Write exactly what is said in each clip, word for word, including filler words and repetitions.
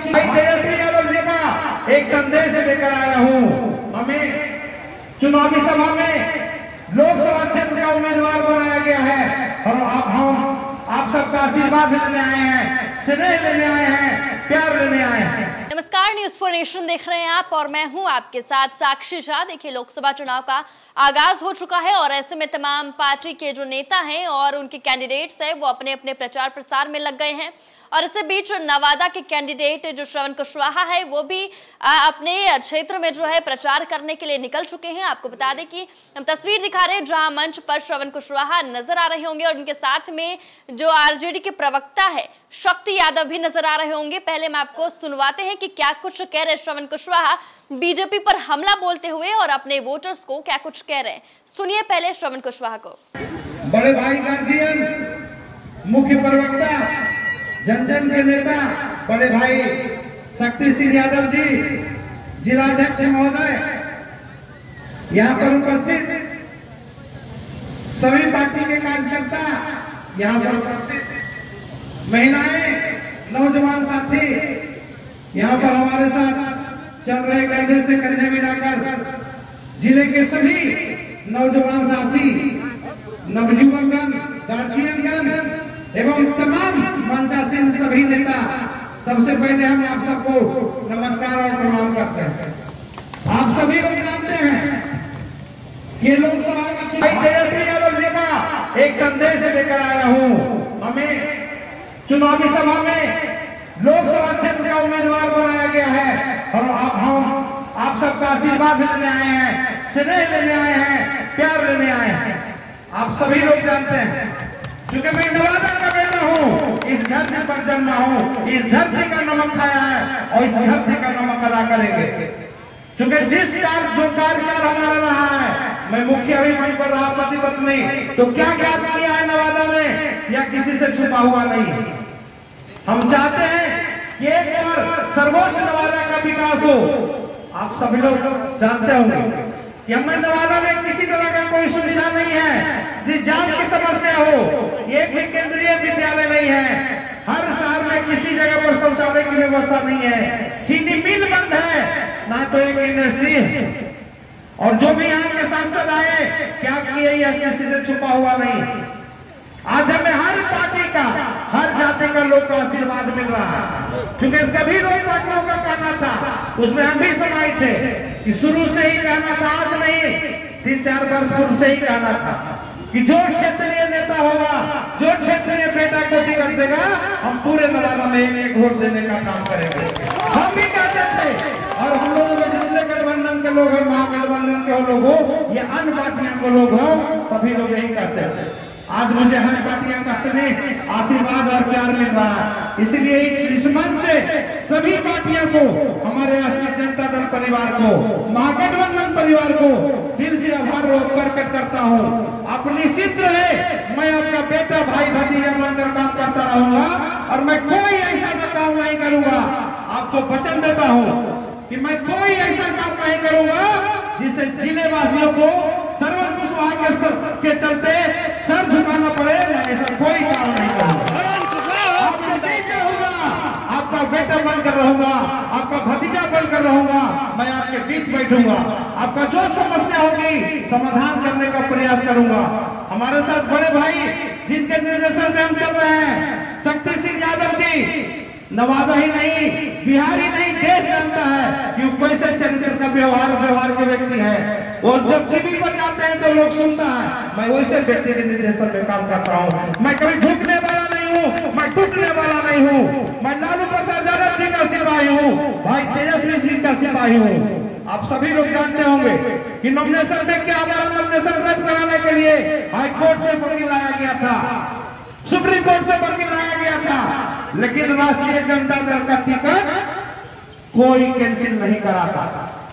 तेजस्वी यादव जी का एक संदेश लेकर आया हूँ। हमें चुनावी सभा में लोकसभा क्षेत्र का उम्मीदवार बनाया गया है और आप हम आप सबका आशीर्वाद लेने आए हैं, स्नेह लेने आए हैं, प्यार लेने आए हैं। नमस्कार, न्यूज़ फॉर नेशन देख रहे हैं आप और मैं हूं आपके साथ साक्षी झा। देखिए, लोकसभा चुनाव का आगाज हो चुका है और ऐसे में तमाम पार्टी के जो नेता हैं और उनके कैंडिडेट्स हैं वो अपने अपने प्रचार प्रसार में लग गए हैं। और इसी बीच नवादा के कैंडिडेट जो श्रवण कुशवाहा है वो भी अपने क्षेत्र में जो है प्रचार करने के लिए निकल चुके हैं। आपको बता दें कि हम तस्वीर दिखा रहे हैं जहां मंच पर श्रवण कुशवाहा नजर आ रहे होंगे और उनके साथ में जो आरजेडी के प्रवक्ता है शक्ति यादव भी नजर आ रहे होंगे। पहले हम आपको सुनवाते हैं कि क्या कुछ कह रहे श्रवण कुशवाहा बीजेपी पर हमला बोलते हुए और अपने वोटर्स को क्या कुछ कह रहे हैं। सुनिए पहले श्रवण कुशवाहा को। बड़े भाई गार्जियन, मुख्य प्रवक्ता, जन जन के नेता बड़े भाई शक्ति सिंह यादव जी, जिलाध्यक्ष महोदय, यहाँ पर उपस्थित सभी पार्टी के कार्यकर्ता, यहाँ पर उपस्थित महिलाएं, नौजवान साथी, यहाँ पर हमारे साथ चल रहे कंधे से कंधे मिलाकर जिले के सभी नौजवान साथी, नवयुवकगण, गार्जियनगण एवं तमाम मंचासीन सभी नेता, सबसे पहले हम आप सबको नमस्कार और प्रणाम करते हैं। आप सभी लोग जानते हैं कि लोकसभा का चुनाव तेजस्वी यादव जी का एक संदेश लेकर आया हूँ। हमें चुनावी सभा में लोकसभा क्षेत्र का उम्मीदवार बनाया गया है और आप हम आप सबका आशीर्वाद लेने आए हैं, स्नेह लेने आए हैं, प्यार लेने आए हैं। आप सभी लोग जानते हैं क्योंकि मैं नवादा का बेटा हूँ, इस धरती पर जन्मा हूँ, इस धरती का नमक खाया है और इस धरती का नमक अदा करेंगे। क्योंकि जिस कार्य जो कार्यकाल हमारा रहा है, मैं मुखिया भी बन पर रहा, पति पत्नी, तो क्या क्या किया है नवादा में या किसी से छुपा हुआ नहीं। हम चाहते हैं कि एक बार सर्वोच्च नवादा का विकास हो। आप सभी लोग जानते होंगे कि हमें नवादा में किसी तरह का कोई सुविधा नहीं है, जिस जान की समस्या हो, एक भी केंद्रीय विद्यालय नहीं है, हर शहर में किसी जगह पर शौचालय की व्यवस्था नहीं है, चीनी मिल बंद है, ना तो एक इंडस्ट्री है। और जो भी यहाँ के सांसद आए क्या किए यह किसी से छुपा हुआ नहीं। आज हमें हर पार्टी का, हर जाति का लोग का आशीर्वाद मिल रहा है, क्योंकि सभी लोग पार्टियों का कहना था, उसमें हम भी समाये थे कि शुरू से ही कहना था, आज नहीं तीन चार वर्ष पूर्व से ही कहना था कि जो क्षेत्रीय नेता होगा, जो क्षेत्रीय बेटा को टिकट देगा, हम पूरे नवादा में एक एक वोट देने का काम करेंगे। हम भी कहते थे और हम लोगों के जितने गठबंधन के लोग हैं, महागठबंधन के लोग हो या अन्य पार्टियों के लोग हो, सभी लोग यही कहते हैं। आज मुझे हर पार्टियों का स्नेह, आशीर्वाद और प्यार मिल रहा है। इसलिए इस मंच से सभी पार्टियों को, हमारे राष्ट्रीय जनता दल परिवार को, महागठबंधन परिवार को दिल से आभार प्रकट करता हूँ। आप निश्चित रहे, मैं आपका बेटा, भाई, भतीजा बनकर काम करता रहूंगा और मैं कोई ऐसा काम नहीं करूंगा। आपको वचन देता हूँ कि मैं कोई ऐसा काम नहीं करूंगा जिससे जिले वासियों को श्रवण कुशवाहा के, के चलते सर झुकाना पड़े। मैं ऐसा कोई काम नहीं करूंगा। आपके बेटे रहूंगा, आपका बेटा बनकर रहूंगा, आपका भतीजा बनकर रहूंगा, मैं आपके बीच बैठूंगा, आपका जो समस्या होगी समाधान करने का प्रयास करूंगा। हमारे साथ बड़े भाई जिनके निर्देशन में हम चल रहे हैं, शक्ति सिंह यादव जी, नवादा ही नहीं, बिहार ही नहीं, देश जानता है कि वो कैसे चरित्र का व्यवहार व्यवहार के व्यक्ति है। और जब टीवी पर जाते हैं तो लोग सुनता है, मैं वैसे व्यक्ति के निर्देशन में काम करता हूँ। मैं कभी झुकने वाला नहीं हूँ, मैं टूटने वाला नहीं हूँ। मैं लालू प्रसाद यादव जी का सिपाही हूँ, भाई तेजस्वी जी का सिपाही हूँ। आप सभी लोग जानते होंगे कि नॉमिनेशन देख के हमारा नॉमिनेशन रद्द कराने के लिए हाईकोर्ट से वर्गी लाया गया था, सुप्रीम कोर्ट से वर्गी लाया गया था, लेकिन राष्ट्रीय जनता दल का टिकट कोई कैंसिल नहीं करा था।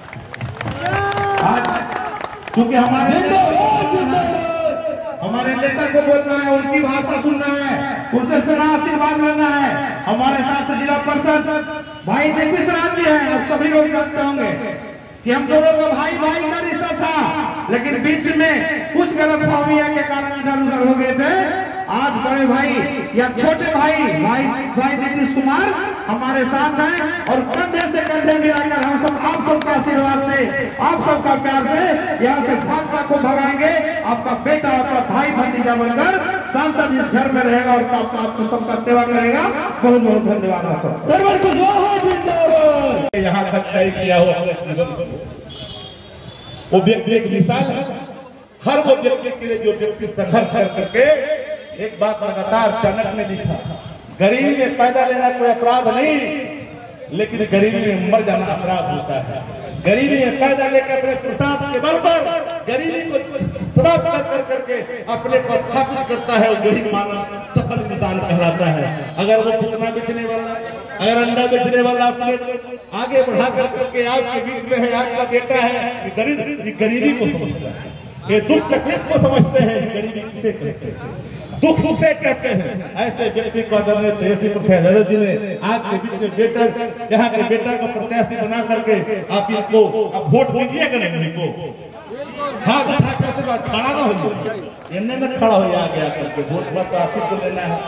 आज क्योंकि हमारे हमारे नेता को बोलना है, उनकी भाषा सुनना है, उनसे सदा आशीर्वाद लेना है। हमारे साथ जिला परिषद भाई नीतीश राज जी है, आप सभी लोग जानते होंगे कि हम दोनों का भाई भाई का रिश्ता था, लेकिन बीच में कुछ गलतफहमियां के कारण इधर उधर हो गए थे। आज बड़े भाई या छोटे भाई भाई भाई नीतीश कुमार हमारे साथ हैं और कंधे से कंधे मिलाकर हम सब आप सबका आशीर्वाद से, आप सबका प्यार से यहाँ से भाजपा को भगाएंगे। आपका बेटा आपका भाई भतीजा बनकर सांसद इस घर में रहेगा और आपका आपको सबका सेवा करेगा। बहुत बहुत धन्यवाद आपका। यहाँ तक तय किया हुआ वो व्यक्ति एक मिसाल है। हर वो व्यक्ति के लिए जो व्यक्ति संघर्ष कर करके एक बात लगातार चाणक्य ने लिखा, गरीबी में पैदा लेना कोई अपराध नहीं, लेकिन गरीबी में मर जाना अपराध होता है। गरीबी में पैदा लेकर अपने प्रताप के बल पर गरीबी को समाप्त कर कर करके अपने को स्थापित करता है, वही मानव सफल इंसान कहलाता है। अगर वो फुकना बेचने वाला, अगर अंडा बेचने वाला अपने आगे बढ़ा कर करके आपके बीच में है, आपका बेटा है, गरीब गरीबी को समझता है, ये दुख तकलीफ को समझते हैं, गरीबी किसे कहते हैं, दुख उसे कहते हैं। ऐसे व्यक्ति को आदरणीय तेजस्वी प्रसाद जी ने आपके बीच में बेटा, यहाँ के बेटा को प्रत्याशी बना करके आप इनको अब वोट दीजिएगा नहीं को हाँ कैसे बात खड़ा ना हो इन्हें में खड़ा हो आगे आकर के वोट मत आपको को लेना है।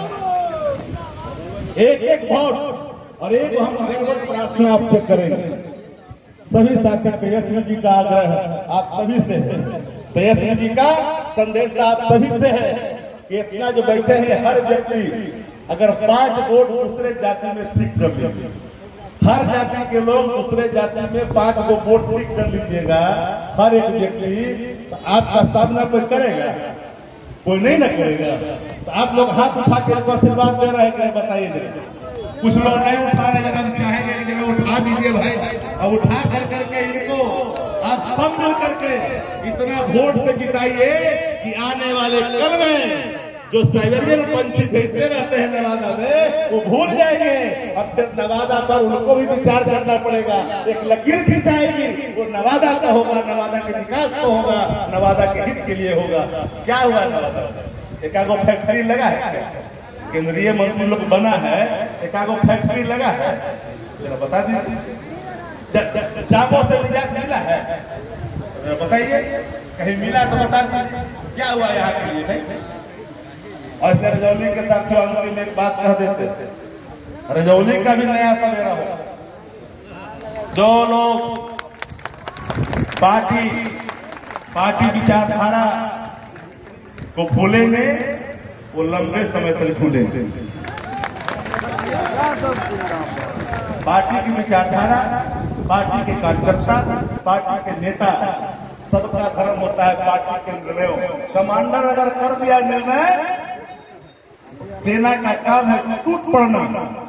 एक एक वोट और एक हम प्रार्थना आपसे करेंगे। सभी साथी तेजस्वी जी का आग्रह है आप सभी से है, तेजस्वी जी का संदेश आप सभी से है कि इतना जो बैठे हैं हर व्यक्ति अगर पांच वोट दूसरे जाति में ठीक कर लीजिए, हर जाति के लोग दूसरे जाति में पांच को वोट ठीक कर लीजिएगा, हर एक व्यक्ति तो आपका सामना कोई करेगा, कोई नहीं ना करेगा। तो आप लोग हाथ उठा के इनको आशीर्वाद दे रहे हैं, बताइए जरा। कुछ लोग नहीं उठा रहे, अगर हम चाहेंगे जरा उठा दीजिए भाई, और उठा कर करके इनको आप सब मिल करके इतना वोट पे जिताइए कि आने वाले कल में जो साइबेरियन पंछी भेजते रहते हैं नवादा में वो भूल जाएंगे, और फिर नवादा पर उनको भी विचार करना पड़ेगा। एक लकीर खिंचाएगी, वो नवादा का होगा, नवादा के विकास को होगा, नवादा के हित के लिए होगा। क्या हुआ नवादा? एकागो फैक्ट्री लगा है, केंद्रीय मंत्री लोग बना है, एकागो फैक्ट्री लगा है, जरा बता दीजिए। जामो से निजात मिला है, बताइए कहीं मिला तो बता दीजिए क्या हुआ यहाँ के लिए भाई। और रजौली के साथ में एक बात कह देते, रजौली का भी नया सवेरा हो। जो लोग पार्टी पार्टी विचारधारा को भूलेंगे वो लंबे समय तक भूलेंगे। पार्टी की विचारधारा, पार्टी के कार्यकर्ता, पार्टी के नेता, सबका धर्म होता है पार्टी के निर्णयों। कमांडर अगर कर दिया निर्णय, सेना का काम है टूट पड़ना,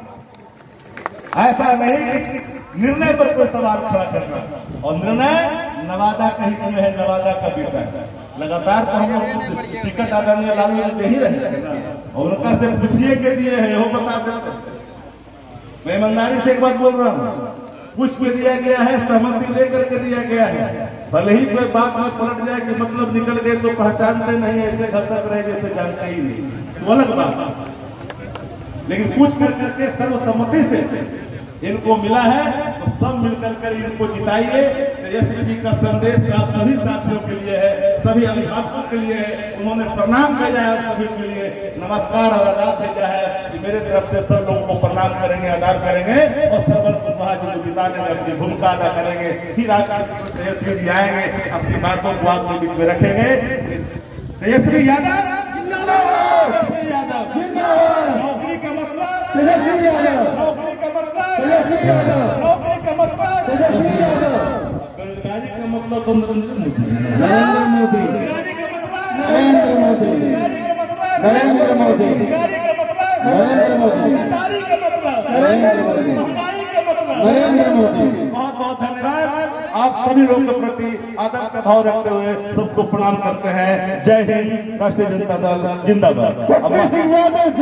ऐसा नहीं निर्णय पर कोई सवाल खड़ा करना। और निर्णय नवादा का हित में है, नवादा का बेटा है। लगातार तो हम लोग टिकट आदरणीय लालू ने दे ही रहे हैं, और उनका से पूछिए के दिए है वो बता देते। मैं ईमानदारी से एक बात बोल रहा हूँ, कुछ भी दिया गया है सहमति लेकर के दिया गया है। भले ही कोई बात में पलट जाए कि मतलब निकल गए तो पहचानते नहीं, ऐसे घसक रहे जैसे जानते ही नहीं, तो अलग बात। लेकिन कुछ कर करके सर्वसम्मति से इनको मिला है, तो सब मिलकर कर इनको जिताइए। तेजस्वी जी का संदेश आप सभी साथियों के लिए है, सभी अभिभावकों के लिए है। उन्होंने प्रणाम भेजा है आप सभी के लिए, नमस्कार और आदाब भेजा है कि मेरे तरफ से सब लोगों को प्रणाम करेंगे, आदाब करेंगे, और सरवर कुशवाहा जी को जिताने में अपनी भूमिका अदा करेंगे। फिर आकर तेजस्वी जी आएंगे, अपनी बातों को आपके बीच में रखेंगे। तेजस्वी यादव जिंदाबाद, तेजस्वी यादव जिंदाबाद। नौकरी का मतलब तेजस्वी यादव, नौकरी का मतलब तेजस्वी यादव, नौकरी का मतलब तेजस्वी यादव, बेरोजगारी का मतलब नरेंद्र मोदी, नरेंद्र मोदी, बेरोजगारी का मतलब नरेंद्र मोदी, बेरोजगारी का मतलब नरेंद्र मोदी, बेरोजगारी का मतलब नरेंद्र मोदी, बेरोजगारी का मतलब नरेंद्र मोदी, महंगाई का मतलब नरेंद्र मोदी। बहुत बहुत धन्यवाद। आप सभी लोगों के प्रति आदर का भाव रखते हुए सबको प्रणाम करते हैं। जय हिंद, राष्ट्रीय जनता दल जिंदाबाद, जिंदाबाद।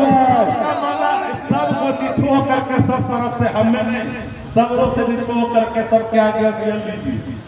सबको निछो करके सब तरफ से हमने सब लोग से निछो करके सबके आगे लीजिए।